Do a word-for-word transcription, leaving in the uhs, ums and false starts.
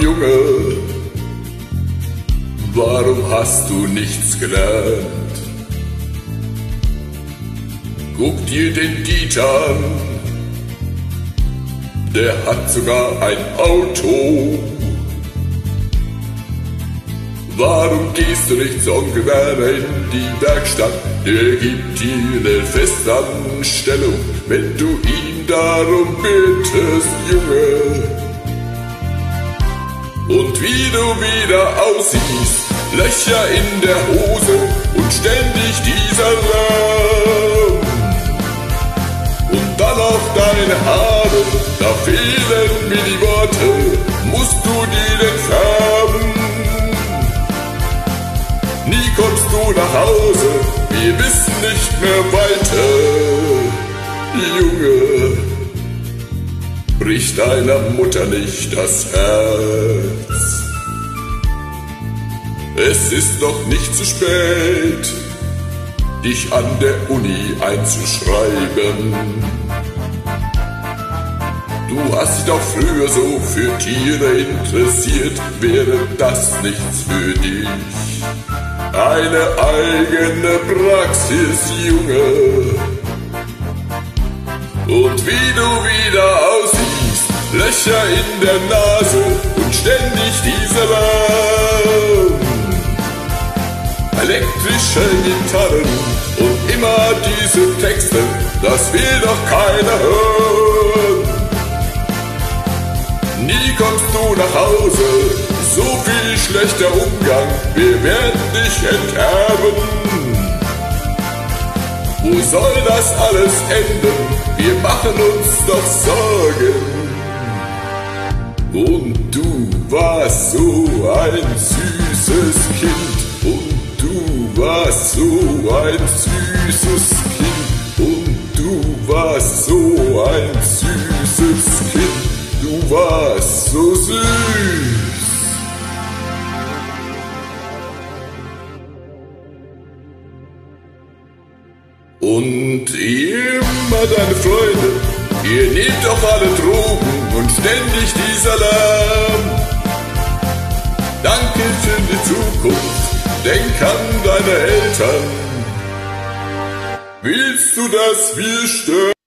Junge, warum hast du nichts gelernt? Guck dir den Dieter an, der hat sogar ein Auto. Warum gehst du nicht zum Onkel Werner in die Werkstatt? Der gibt dir eine Festanstellung, wenn du ihn darum bittest, Junge. Und wie du wieder aussiehst, Löcher in der Hose und ständig dieser Lärm. Und dann auch deine Haare, da fehlen mir die Worte, musst du die denn färben? Nie kommst du nach Hause, wir wissen nicht mehr weiter. Junge, brich deiner Mutter nicht das Herz. Es ist noch nicht zu spät, dich an der Uni einzuschreiben. Du hast dich doch früher so für Tiere interessiert, wäre das nichts für dich? Eine eigene Praxis, Junge. Und wie du wieder aussiehst, Löcher in der Nase und ständig dieser Lärm. Elektrische Gitarren und immer diese Texte, das will doch keiner hören. Nie kommst du nach Hause, so viel schlechter Umgang, wir werden dich enterben. Wo soll das alles enden? Wir machen uns doch Sorgen. Und du warst so ein süßes Kind. Und du warst so ein süßes Kind. Und du warst so ein süßes Kind. Du warst so süß. Und ihr immer deine Freunde, ihr nehmt doch alle Drogen und ständig dieser Lärm. Danke für die Zukunft, denk an deine Eltern. Willst du, dass wir sterben?